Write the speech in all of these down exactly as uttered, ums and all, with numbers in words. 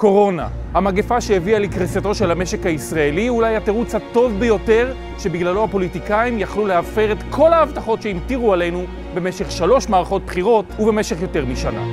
הקורונה, המגפה שהביאה לקריסתו של המשק הישראלי, אולי התירוץ הטוב ביותר שבגללו הפוליטיקאים יכלו להפר את כל ההבטחות שהמטירו עלינו במשך שלוש מערכות בחירות ובמשך יותר משנה.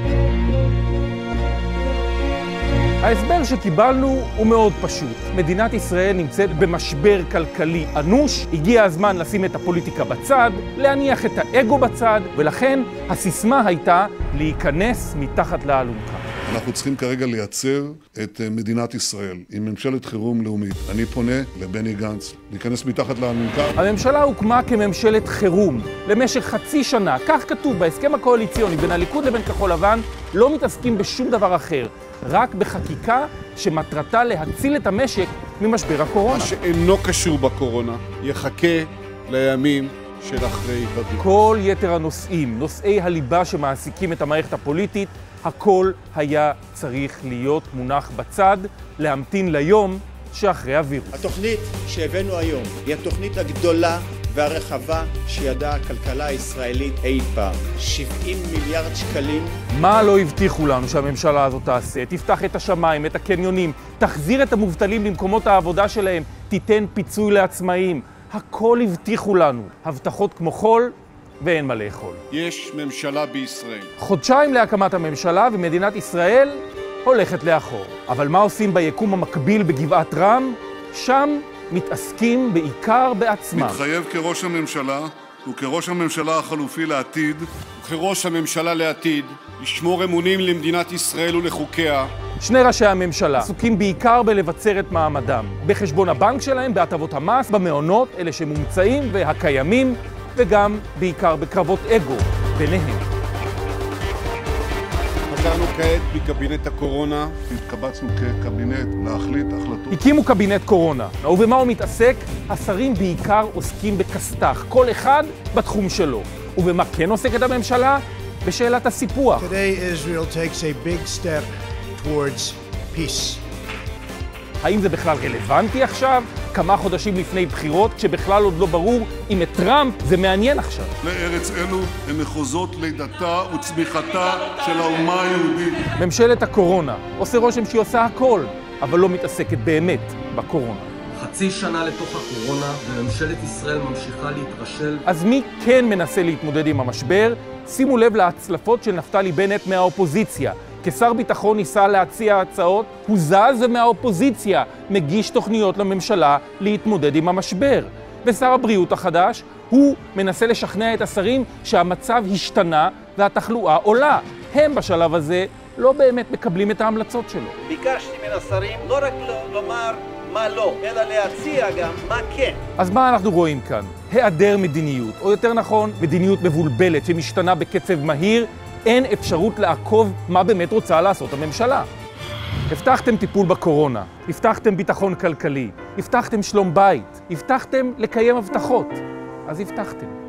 ההסבר שקיבלנו הוא מאוד פשוט. מדינת ישראל נמצאת במשבר כלכלי אנוש, הגיע הזמן לשים את הפוליטיקה בצד, להניח את האגו בצד, ולכן הסיסמה הייתה להיכנס מתחת לאלונקה. אנחנו צריכים כרגע לייצר את מדינת ישראל עם ממשלת חירום לאומית. אני פונה לבני גנץ, להיכנס מתחת לאלונקה. הממשלה הוקמה כממשלת חירום. למשך חצי שנה, כך כתוב בהסכם הקואליציוני בין הליכוד לבין כחול לבן, לא מתעסקים בשום דבר אחר, רק בחקיקה שמטרתה להציל את המשק ממשבר הקורונה. מה שאינו קשור בקורונה יחכה לימים של אחרי הדיון. כל יתר הנושאים, נושאי הליבה שמעסיקים את המערכת הפוליטית, הכל היה צריך להיות מונח בצד, להמתין ליום שאחרי הווירוס. התוכנית שהבאנו היום היא התוכנית הגדולה והרחבה שידעה הכלכלה הישראלית אי פעם. שבעים מיליארד שקלים. מה לא הבטיחו לנו שהממשלה הזאת תעשה? תפתח את השמיים, את הקניונים, תחזיר את המובטלים למקומות העבודה שלהם, תיתן פיצוי לעצמאים. הכל הבטיחו לנו. הבטחות כמו חול ואין מה לאכול. יש ממשלה בישראל. חודשיים להקמת הממשלה ומדינת ישראל הולכת לאחור. אבל מה עושים ביקום המקביל בגבעת רם? שם מתעסקים בעיקר בעצמם. מתחייב כראש הממשלה וכראש הממשלה החלופי לעתיד. וכראש הממשלה לעתיד לשמור אמונים למדינת ישראל ולחוקיה. שני ראשי הממשלה עסוקים בעיקר בלבצר את מעמדם. בחשבון הבנק שלהם, בהטבות המס, במעונות, אלה שמומצאים והקיימים, וגם בעיקר בקרבות אגו ביניהם. חזרנו כעת מקבינט הקורונה. התקבצנו כקבינט להחליט החלטות. הקימו קבינט קורונה. ובמה הוא מתעסק? השרים בעיקר עוסקים בכסת"ח, כל אחד בתחום שלו. ובמה כן עוסקת הממשלה? בשאלת הסיפוח. Today Israel takes a big step towards peace. האם זה בכלל רלוונטי עכשיו? כמה חודשים לפני בחירות, כשבכלל עוד לא ברור אם את טראמפ זה מעניין עכשיו. לארץ אלו הם מחוזות לידתה וצמיחתה של האומה היהודית. ממשלת הקורונה עושה רושם שהיא עושה הכל, אבל לא מתעסקת באמת בקורונה. חצי שנה לתוך הקורונה, וממשלת ישראל ממשיכה להתרשל. אז מי כן מנסה להתמודד עם המשבר? שימו לב להצלפות של נפתלי בנט מהאופוזיציה. כשר ביטחון ניסה להציע הצעות, הוא זז מהאופוזיציה, מגיש תוכניות לממשלה להתמודד עם המשבר. ושר הבריאות החדש, הוא מנסה לשכנע את השרים שהמצב השתנה והתחלואה עולה. הם בשלב הזה לא באמת מקבלים את ההמלצות שלו. ביקשתי מן השרים לא רק לומר מה לא, אלא להציע גם מה כן. אז מה אנחנו רואים כאן? היעדר מדיניות, או יותר נכון, מדיניות מבולבלת שמשתנה בקצב מהיר, אין אפשרות לעקוב מה באמת רוצה לעשות הממשלה. הבטחתם טיפול בקורונה, הבטחתם ביטחון כלכלי, הבטחתם שלום בית, הבטחתם לקיים הבטחות, אז הבטחתם.